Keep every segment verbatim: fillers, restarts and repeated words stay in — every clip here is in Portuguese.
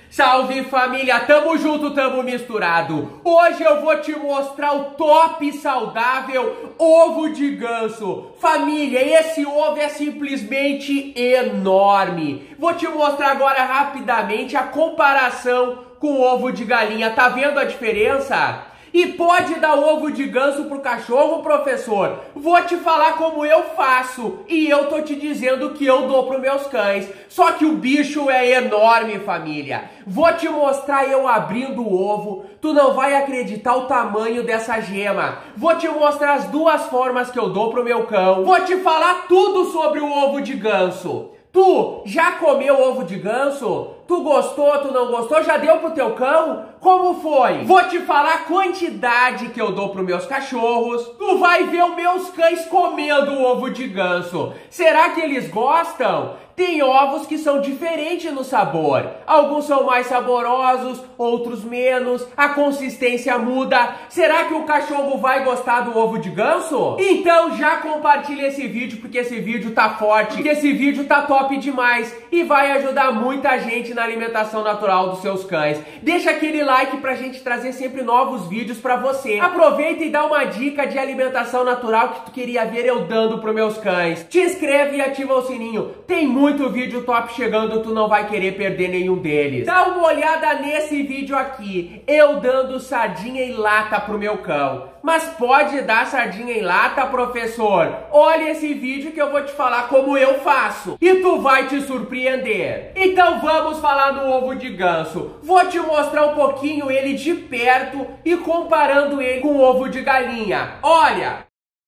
Salve família, tamo junto, tamo misturado. Hoje eu vou te mostrar o top saudável ovo de ganso. Família, esse ovo é simplesmente enorme. Vou te mostrar agora rapidamente a comparação com o ovo de galinha. Tá vendo a diferença? E pode dar ovo de ganso pro cachorro, professor? Vou te falar como eu faço. E eu tô te dizendo que eu dou pros meus cães. Só que o bicho é enorme, família. Vou te mostrar eu abrindo o ovo. Tu não vai acreditar o tamanho dessa gema. Vou te mostrar as duas formas que eu dou pro meu cão. Vou te falar tudo sobre o ovo de ganso. Tu já comeu ovo de ganso? Tu gostou, tu não gostou? Já deu pro teu cão? Como foi? Vou te falar a quantidade que eu dou pros meus cachorros. Tu vai ver os meus cães comendo o ovo de ganso. Será que eles gostam? Tem ovos que são diferentes no sabor. Alguns são mais saborosos, outros menos. A consistência muda. Será que o cachorro vai gostar do ovo de ganso? Então já compartilha esse vídeo, porque esse vídeo tá forte, porque esse vídeo tá top demais e vai ajudar muita gente na alimentação natural dos seus cães. Deixa aquele like pra gente trazer sempre novos vídeos pra você. Aproveita e dá uma dica de alimentação natural que tu queria ver eu dando pros meus cães. Te inscreve e ativa o sininho. Tem muito Muito vídeo top chegando, tu não vai querer perder nenhum deles. Dá uma olhada nesse vídeo aqui, eu dando sardinha em lata pro meu cão. Mas pode dar sardinha em lata, professor? Olha esse vídeo que eu vou te falar como eu faço. E tu vai te surpreender. Então vamos falar do ovo de ganso. Vou te mostrar um pouquinho ele de perto e comparando ele com o ovo de galinha. Olha!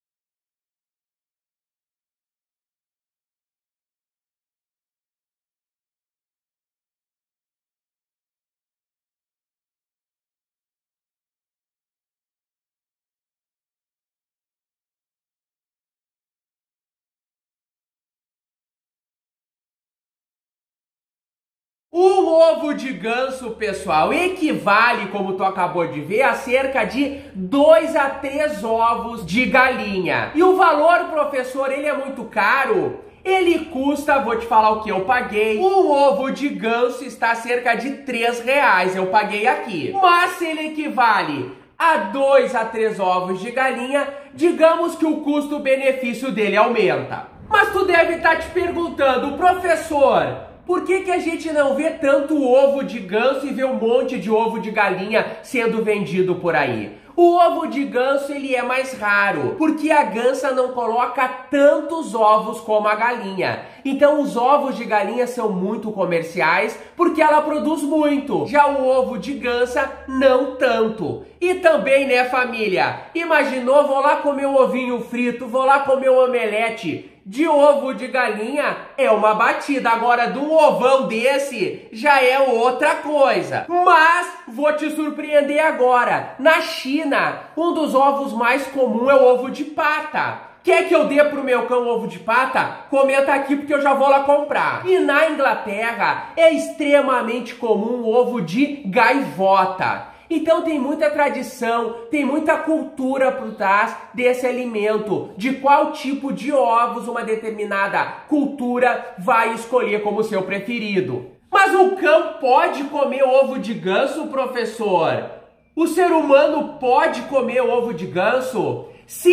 Um ovo de ganso, pessoal, equivale, como tu acabou de ver, a cerca de dois a três ovos de galinha. E o valor, professor, ele é muito caro? Ele custa, vou te falar o que eu paguei, um ovo de ganso está a cerca de três reais, eu paguei aqui. Mas se ele equivale a dois a três ovos de galinha, digamos que o custo-benefício dele aumenta. Mas tu deve estar te perguntando, professor, por que que a gente não vê tanto ovo de ganso e vê um monte de ovo de galinha sendo vendido por aí? O ovo de ganso ele é mais raro, porque a gansa não coloca tantos ovos como a galinha. Então os ovos de galinha são muito comerciais, porque ela produz muito. Já o ovo de gansa, não tanto. E também, né, família? Imaginou, vou lá comer um ovinho frito, vou lá comer um omelete de ovo de galinha, é uma batida. Agora, de um ovão desse, já é outra coisa. Mas, vou te surpreender agora. Na China, um dos ovos mais comuns é o ovo de pata. Quer que eu dê pro meu cão ovo de pata? Comenta aqui porque eu já vou lá comprar. E na Inglaterra, é extremamente comum o ovo de gaivota. Então tem muita tradição, tem muita cultura por trás desse alimento, de qual tipo de ovos uma determinada cultura vai escolher como seu preferido. Mas o cão pode comer ovo de ganso, professor? O ser humano pode comer ovo de ganso?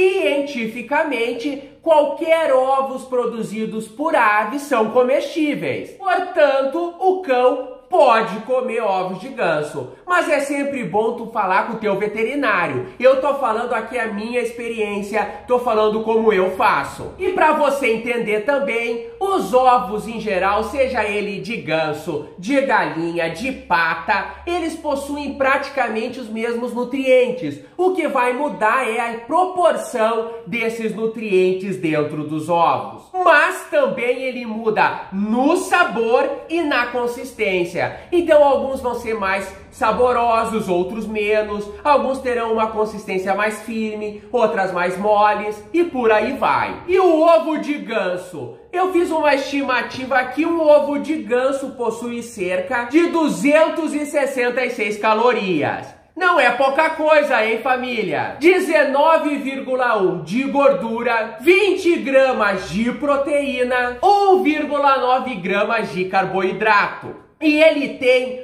Cientificamente, qualquer ovos produzidos por aves são comestíveis. Portanto, o cão pode comer ovos de ganso, mas é sempre bom tu falar com o teu veterinário. Eu tô falando aqui a minha experiência, tô falando como eu faço. E para você entender também, os ovos em geral, seja ele de ganso, de galinha, de pata, eles possuem praticamente os mesmos nutrientes. O que vai mudar é a proporção desses nutrientes dentro dos ovos. Mas também ele muda no sabor e na consistência. Então alguns vão ser mais saborosos, outros menos, alguns terão uma consistência mais firme, outras mais moles e por aí vai. E o ovo de ganso? Eu fiz uma estimativa aqui, um ovo de ganso possui cerca de duzentas e sessenta e seis calorias. Não é pouca coisa, hein, família? dezenove vírgula um de gordura, vinte gramas de proteína, um vírgula nove gramas de carboidrato. E ele tem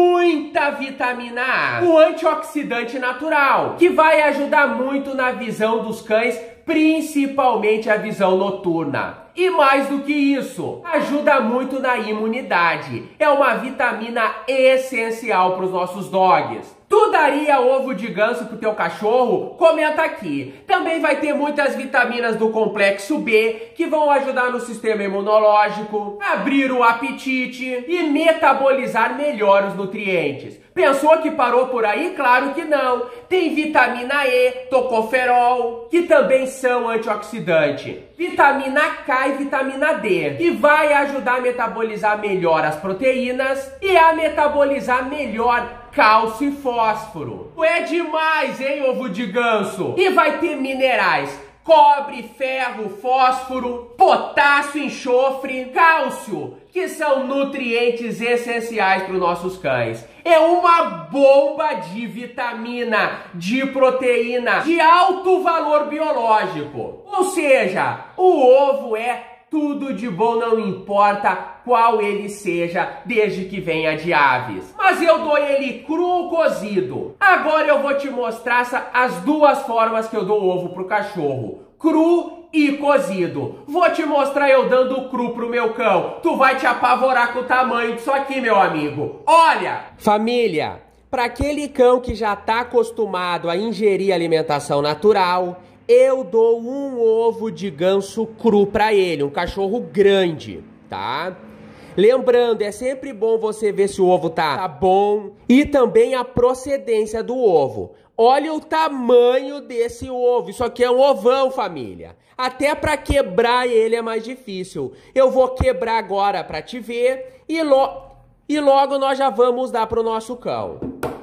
muita vitamina A, um antioxidante natural, que vai ajudar muito na visão dos cães, principalmente a visão noturna. E mais do que isso, ajuda muito na imunidade. É uma vitamina essencial para os nossos dogs. Tu daria ovo de ganso pro teu cachorro? Comenta aqui. Também vai ter muitas vitaminas do complexo B, que vão ajudar no sistema imunológico, abrir o apetite e metabolizar melhor os nutrientes. Pensou que parou por aí? Claro que não. Tem vitamina E, tocoferol, que também são antioxidante. Vitamina K e vitamina D, que vai ajudar a metabolizar melhor as proteínas e a metabolizar melhor cálcio e fósforo. É demais, hein, ovo de ganso? E vai ter minerais: cobre, ferro, fósforo, potássio, enxofre, cálcio, que são nutrientes essenciais para os nossos cães. É uma bomba de vitamina, de proteína, de alto valor biológico. Ou seja, o ovo é tudo de bom, não importa qual ele seja, desde que venha de aves. Mas eu dou ele cru ou cozido. Agora eu vou te mostrar essa, as duas formas que eu dou ovo pro cachorro: cru e cozido. Vou te mostrar eu dando cru pro meu cão. Tu vai te apavorar com o tamanho disso aqui, meu amigo. Olha! Família, para aquele cão que já tá acostumado a ingerir alimentação natural, eu dou um ovo de ganso cru para ele, um cachorro grande, tá? Lembrando, é sempre bom você ver se o ovo tá, tá bom e também a procedência do ovo. Olha o tamanho desse ovo, isso aqui é um ovão, família. Até para quebrar ele é mais difícil. Eu vou quebrar agora para te ver e, lo e logo nós já vamos dar pro nosso cão.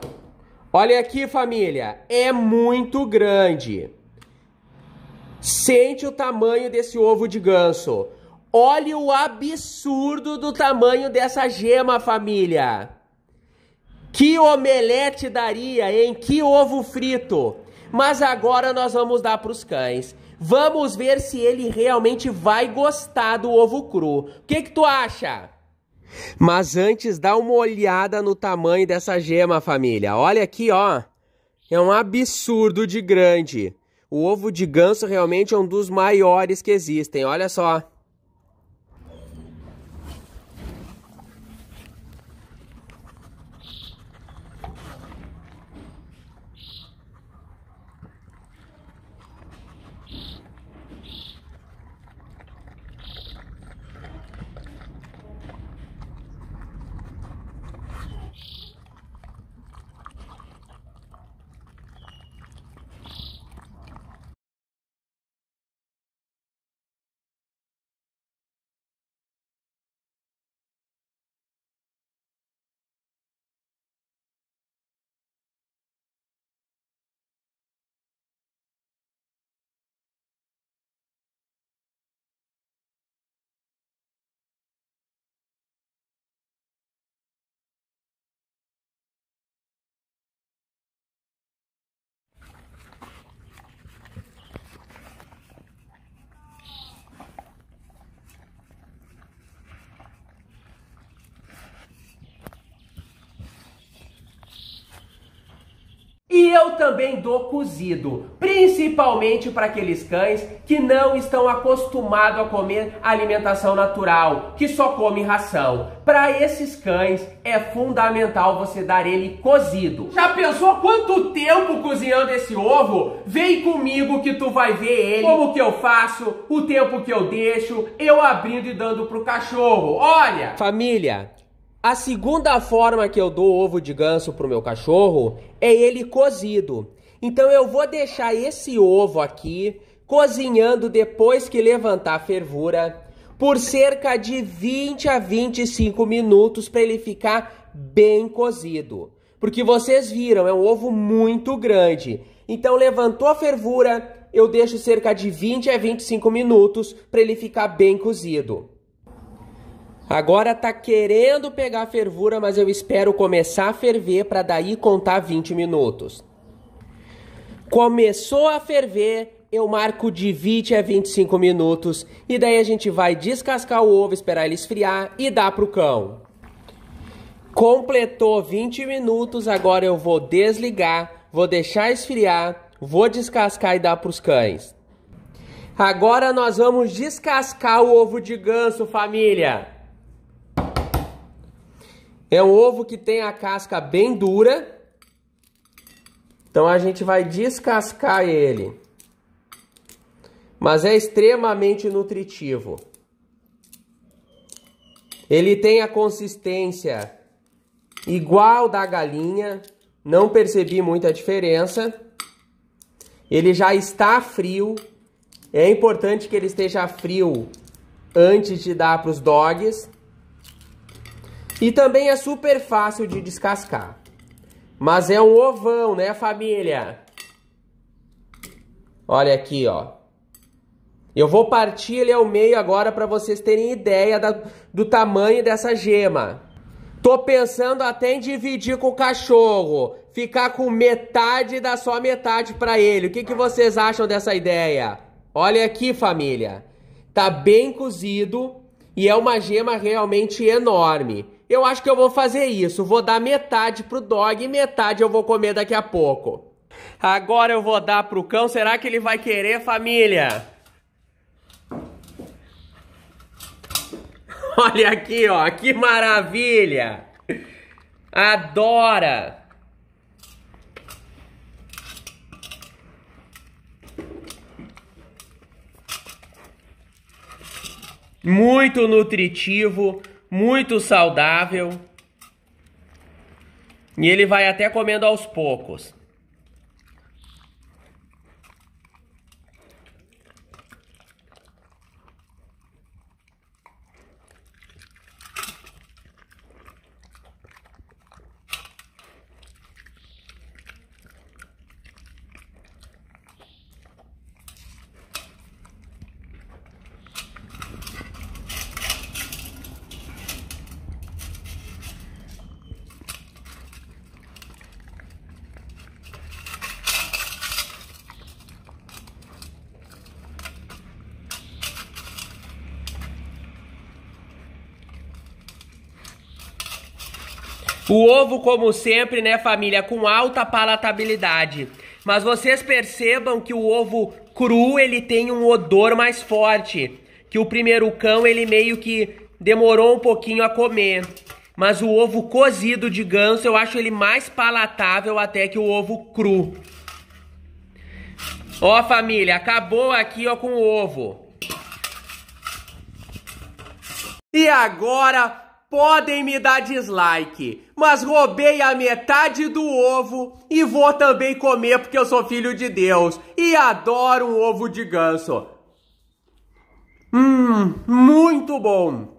Olha aqui, família, é muito grande. Sente o tamanho desse ovo de ganso. Olha o absurdo do tamanho dessa gema, família. Que omelete daria, hein? Que ovo frito. Mas agora nós vamos dar para os cães. Vamos ver se ele realmente vai gostar do ovo cru. O que que tu acha? Mas antes, dá uma olhada no tamanho dessa gema, família. Olha aqui, ó. É um absurdo de grande. O ovo de ganso realmente é um dos maiores que existem, olha só. E eu também dou cozido, principalmente para aqueles cães que não estão acostumados a comer alimentação natural, que só comem ração. Para esses cães é fundamental você dar ele cozido. Já pensou quanto tempo cozinhando esse ovo? Vem comigo que tu vai ver ele, como que eu faço, o tempo que eu deixo, eu abrindo e dando pro cachorro. Olha! Família, a segunda forma que eu dou ovo de ganso pro meu cachorro é ele cozido. Então eu vou deixar esse ovo aqui cozinhando depois que levantar a fervura por cerca de vinte a vinte e cinco minutos para ele ficar bem cozido. Porque vocês viram, é um ovo muito grande. Então levantou a fervura, eu deixo cerca de vinte a vinte e cinco minutos para ele ficar bem cozido. Agora tá querendo pegar fervura, mas eu espero começar a ferver para daí contar vinte minutos. Começou a ferver, eu marco de vinte a vinte e cinco minutos e daí a gente vai descascar o ovo, esperar ele esfriar e dar pro cão. Completou vinte minutos, agora eu vou desligar, vou deixar esfriar, vou descascar e dar para os cães. Agora nós vamos descascar o ovo de ganso, família. É um ovo que tem a casca bem dura, então a gente vai descascar ele. Mas é extremamente nutritivo. Ele tem a consistência igual da galinha, não percebi muita diferença. Ele já está frio, é importante que ele esteja frio antes de dar para os dogs. E também é super fácil de descascar. Mas é um ovão, né, família? Olha aqui, ó. Eu vou partir ele ao meio agora para vocês terem ideia da, do tamanho dessa gema. Tô pensando até em dividir com o cachorro. Ficar com metade da só metade para ele. O que, que vocês acham dessa ideia? Olha aqui, família. Tá bem cozido e é uma gema realmente enorme. Eu acho que eu vou fazer isso. Vou dar metade pro dog e metade eu vou comer daqui a pouco. Agora eu vou dar pro cão. Será que ele vai querer, família? Olha aqui, ó, que maravilha! Adora! Muito nutritivo, muito saudável. E ele vai até comendo aos poucos. O ovo, como sempre, né, família, com alta palatabilidade. Mas vocês percebam que o ovo cru, ele tem um odor mais forte. Que o primeiro cão, ele meio que demorou um pouquinho a comer. Mas o ovo cozido de ganso, eu acho ele mais palatável até que o ovo cru. Ó, família, acabou aqui, ó, com o ovo. E agora... podem me dar dislike, mas roubei a metade do ovo e vou também comer porque eu sou filho de Deus e adoro um ovo de ganso. Hum, muito bom.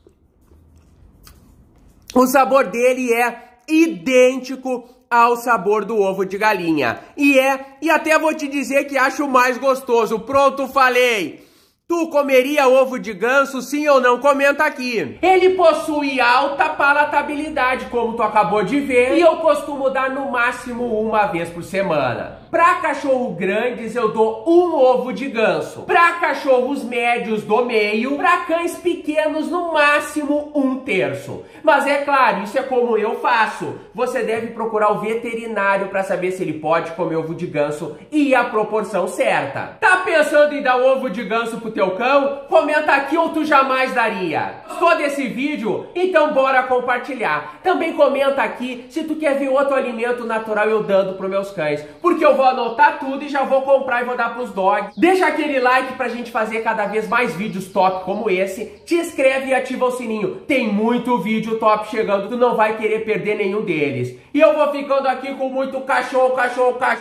O sabor dele é idêntico ao sabor do ovo de galinha. E é, e até vou te dizer que acho mais gostoso. Pronto, falei. Tu comeria ovo de ganso, sim ou não? Comenta aqui. Ele possui alta palatabilidade, como tu acabou de ver, e eu costumo dar no máximo uma vez por semana. Pra cachorro grandes, eu dou um ovo de ganso. Pra cachorros médios, dou meio. Pra cães pequenos, no máximo um terço. Mas é claro, isso é como eu faço. Você deve procurar o veterinário pra saber se ele pode comer ovo de ganso e a proporção certa. Tá pensando em dar ovo de ganso pro teu cão? Comenta aqui ou tu jamais daria. Gostou desse vídeo? Então bora compartilhar. Também comenta aqui se tu quer ver outro alimento natural eu dando pros meus cães. Porque eu vou anotar tudo e já vou comprar e vou dar pros dogs. Deixa aquele like pra gente fazer cada vez mais vídeos top como esse. Te inscreve e ativa o sininho. Tem muito vídeo top chegando, tu não vai querer perder nenhum deles. E eu vou ficando aqui com muito cachorro, cachorro, cachorro.